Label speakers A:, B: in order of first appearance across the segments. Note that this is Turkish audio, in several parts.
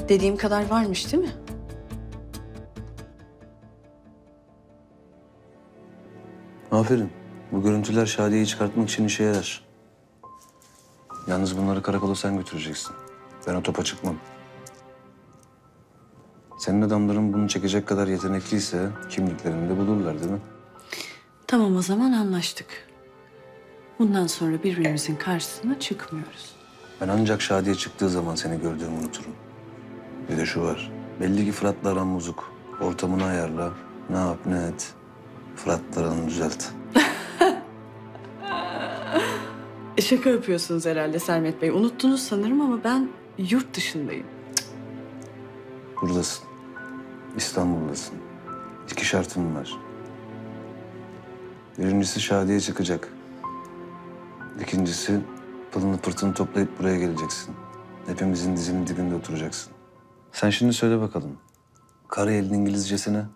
A: Dediğim kadar varmış değil mi?
B: Aferin. Bu görüntüler Şadiye'yi çıkartmak için işe yarar. Yalnız bunları karakola sen götüreceksin. Ben o topa çıkmam. Senin adamların bunu çekecek kadar yetenekliyse kimliklerini de bulurlar değil mi?
A: Tamam, o zaman anlaştık. Bundan sonra birbirimizin karşısına çıkmıyoruz.
B: Ben ancak Şadiye çıktığı zaman seni gördüğümü unuturum. Bir de şu var. Belli ki Fırat'la aran bozuk. Ortamını ayarla. Ne yap ne et. Fırat'la aranı düzelt.
A: Şaka yapıyorsunuz herhalde Sermet Bey. Unuttunuz sanırım ama ben yurt dışındayım.
B: Buradasın. İstanbul'dasın. 2 şartım var. Birincisi Şadiye çıkacak. İkincisi pılını pırtını toplayıp buraya geleceksin. Hepimizin dizinin dibinde oturacaksın. Sen şimdi söyle bakalım. Karayel'in İngilizcesi ne?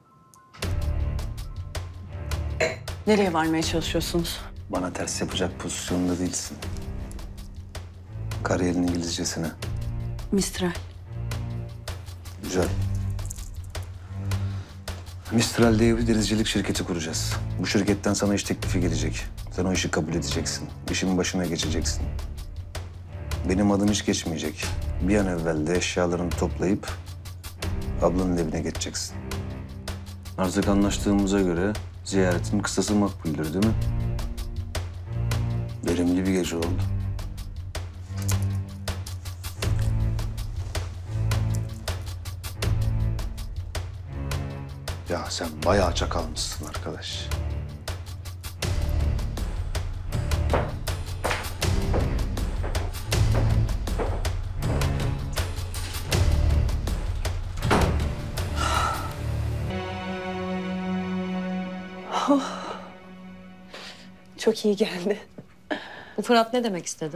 A: Nereye varmaya çalışıyorsunuz?
B: Bana ters yapacak pozisyonda değilsin. Karayel'in İngilizcesi ne?
A: Mistral.
B: Güzel. Mistral diye bir denizcilik şirketi kuracağız. Bu şirketten sana iş teklifi gelecek. Sen o işi kabul edeceksin. İşin başına geçeceksin. Benim adım hiç geçmeyecek. Bir an evvel de eşyalarını toplayıp ablanın evine geçeceksin. Artık anlaştığımıza göre ziyaretin kısası makbuldür değil mi? Verimli bir gece oldu. Ya sen bayağı çakalmışsın arkadaş.
A: Çok iyi geldi.
C: Bu Fırat ne demek istedi?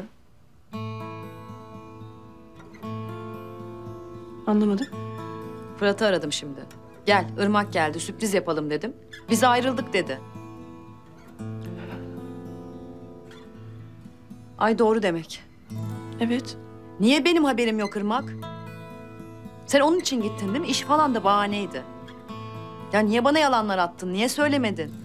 A: Anlamadım.
C: Fırat'ı aradım şimdi. Gel, Irmak geldi, sürpriz yapalım dedim. Biz ayrıldık dedi. Ay doğru demek.
A: Evet.
C: Niye benim haberim yok Irmak? Sen onun için gittin değil mi? İş falan da bahaneydi. Ya niye bana yalanlar attın? Niye söylemedin?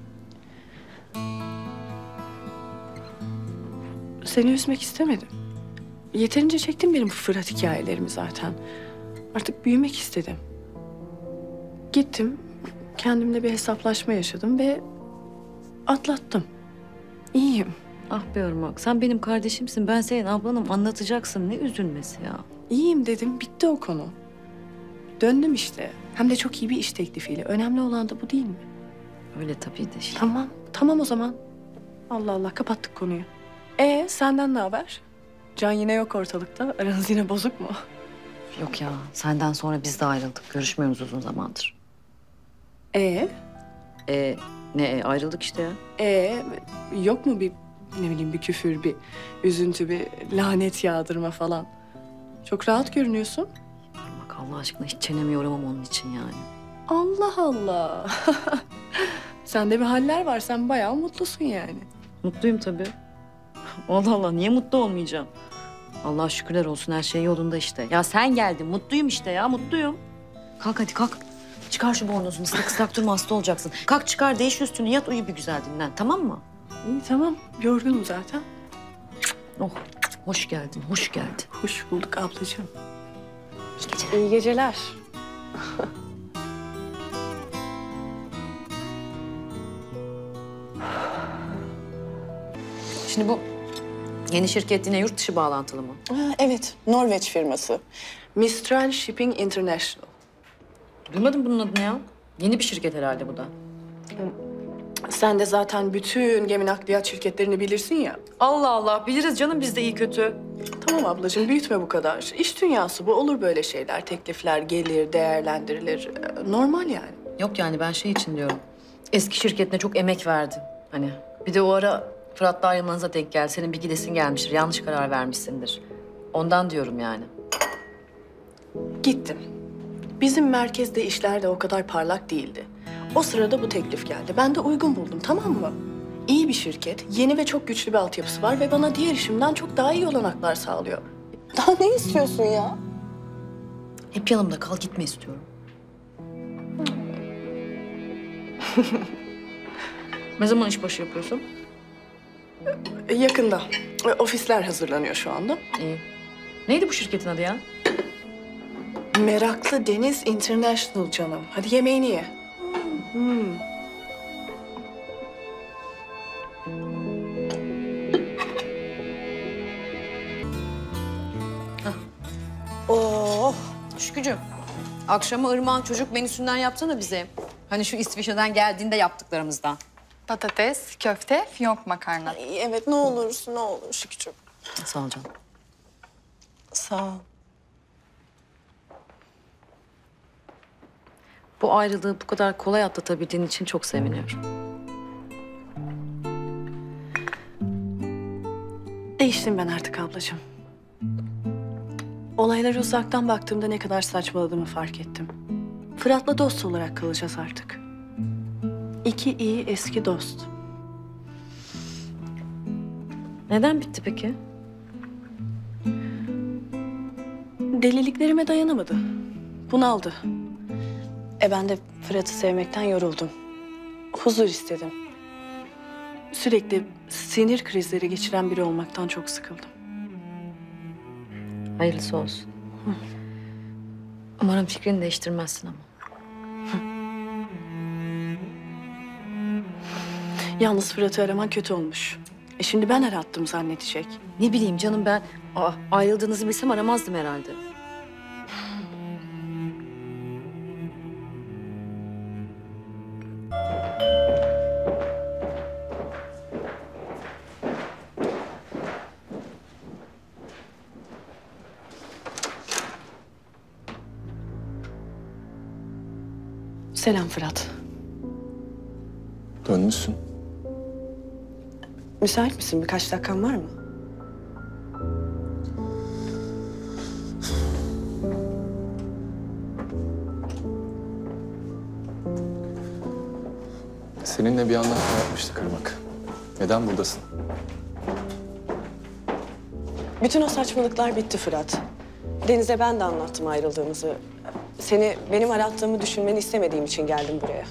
A: Seni üzmek istemedim. Yeterince çektim benim bu Fırat hikayelerimi zaten. Artık büyümek istedim. Gittim, kendimle bir hesaplaşma yaşadım ve atlattım. İyiyim.
C: Ah be Irmak, sen benim kardeşimsin. Ben senin ablanım, anlatacaksın. Ne üzülmesi ya?
A: İyiyim dedim, bitti o konu. Döndüm işte. Hem de çok iyi bir iş teklifiyle. Önemli olan da bu değil mi?
C: Öyle tabii de işte.
A: Tamam, tamam o zaman. Allah Allah, kapattık konuyu. Senden ne haber? Can yine yok ortalıkta. Aranız yine bozuk mu?
C: Yok ya, senden sonra biz de ayrıldık. Görüşmüyoruz uzun zamandır. Ne ayrıldık işte ya.
A: Yok mu bir ne bileyim bir küfür, bir üzüntü, bir lanet yağdırma falan? Çok rahat görünüyorsun.
C: Bak Allah aşkına hiç çenemi yoramam onun için yani.
A: Allah Allah. Sende bir haller var. Sen bayağı mutlusun yani.
C: Mutluyum tabii. Allah Allah, niye mutlu olmayacağım? Allah şükürler olsun, her şey yolunda işte. Ya sen geldin, mutluyum işte ya, mutluyum. Kalk hadi kalk. Çıkar şu bornozunu, ıslak ıslak durma, hasta olacaksın. Kalk çıkar, değiş üstünü, yat uyu bir güzel dinlen, tamam mı?
A: İyi tamam. Yorgunum zaten.
C: Oh, hoş geldin, hoş geldin.
A: Hoş bulduk ablacığım.
C: İyi geceler.
A: İyi geceler.
C: Şimdi bu yeni şirket yine yurt dışı bağlantılı mı?
A: Evet, Norveç firması. Mistral Shipping International.
C: Duymadım bunun adını ya. Yeni bir şirket herhalde bu da.
A: Sen de zaten bütün gemi nakliyat şirketlerini bilirsin ya.
C: Allah Allah, biliriz canım biz de iyi kötü.
A: Tamam ablacığım, büyütme bu kadar. İş dünyası bu, olur böyle şeyler. Teklifler gelir, değerlendirilir. Normal yani.
C: Yok yani ben şey için diyorum. Eski şirketine çok emek verdin. Hani bir de o ara Fırat'la ayrılmanıza denk geldi. Senin bir gidesin gelmiştir. Yanlış karar vermişsindir. Ondan diyorum yani.
A: Gittim. Bizim merkezde işler de o kadar parlak değildi. O sırada bu teklif geldi. Ben de uygun buldum, tamam mı? İyi bir şirket, yeni ve çok güçlü bir altyapısı var ve bana diğer işimden çok daha iyi olanaklar sağlıyor. Daha ne istiyorsun ya?
C: Hep yanımda kal, gitme istiyorum. Ne zaman işbaşı yapıyorsun?
A: Yakında. Ofisler hazırlanıyor şu anda.
C: İyi. Neydi bu şirketin adı ya?
A: Meraklı Deniz International canım. Hadi yemeğini ye.
C: Oh, Şükrücüğüm. Akşama Irmak'ın çocuk menüsünden yapsana bize. Hani şu İsviçre'den geldiğinde yaptıklarımızdan.
D: Patates, köfte, fiyonk makarna.
A: Evet ne olursun ne olur Şükrücüğüm.
C: Sağ ol canım.
A: Sağ ol.
C: Bu ayrılığı bu kadar kolay atlatabildiğin için çok seviniyorum.
A: Değiştim ben artık ablacığım. Olaylara uzaktan baktığımda ne kadar saçmaladığımı fark ettim. Fırat'la dost olarak kalacağız artık. İki iyi eski dost.
C: Neden bitti peki?
A: Deliliklerime dayanamadı. Bunaldı. Ben de Fırat'ı sevmekten yoruldum. Huzur istedim. Sürekli sinir krizleri geçiren biri olmaktan çok sıkıldım.
C: Hayırlısı olsun. Umarım fikrini değiştirmezsin ama.
A: Yalnız Fırat'ı araman kötü olmuş. Şimdi ben arattım zannedecek.
C: Ne bileyim canım ben ayrıldığınızı bilsem aramazdım herhalde.
A: Selam Fırat.
B: Dönmüşsün.
A: Müsait misin? Birkaç dakikan var mı?
E: Seninle bir anlaşma yapmıştık Irmak. Neden buradasın?
F: Bütün o saçmalıklar bitti Fırat. Deniz'e ben de anlattım ayrıldığımızı. Seni benim arattığımı düşünmeni istemediğim için geldim buraya.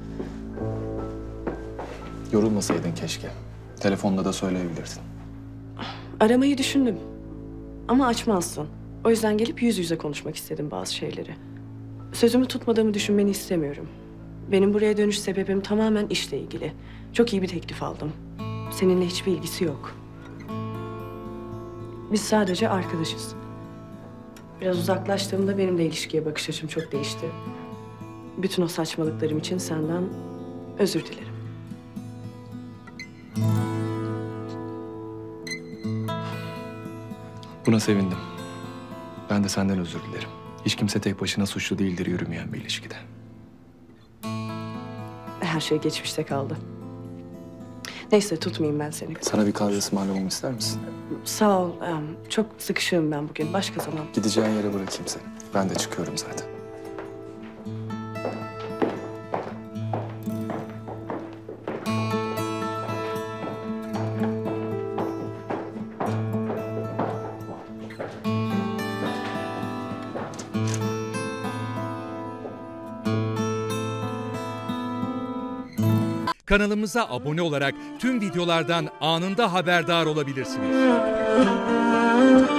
E: Yorulmasaydın keşke. Telefonda da söyleyebilirdin.
F: Aramayı düşündüm. Ama açmazsın. O yüzden gelip yüz yüze konuşmak istedim bazı şeyleri. Sözümü tutmadığımı düşünmeni istemiyorum. Benim buraya dönüş sebebim tamamen işle ilgili. Çok iyi bir teklif aldım. Seninle hiçbir ilgisi yok. Biz sadece arkadaşız. Biraz uzaklaştığımda benim de ilişkiye bakış açım çok değişti. Bütün o saçmalıklarım için senden özür dilerim.
E: Buna sevindim. Ben de senden özür dilerim. Hiç kimse tek başına suçlu değildir yürümeyen bir ilişkide.
F: Her şey geçmişte kaldı. Neyse tutmayayım ben seni.
E: Sana bir kahve ısmarlamamı ister misin?
F: Sağ ol. Çok sıkışığım ben bugün. Başka zaman.
E: Gideceğin yere bırakayım seni. Ben de çıkıyorum zaten.
G: Kanalımıza abone olarak tüm videolardan anında haberdar olabilirsiniz.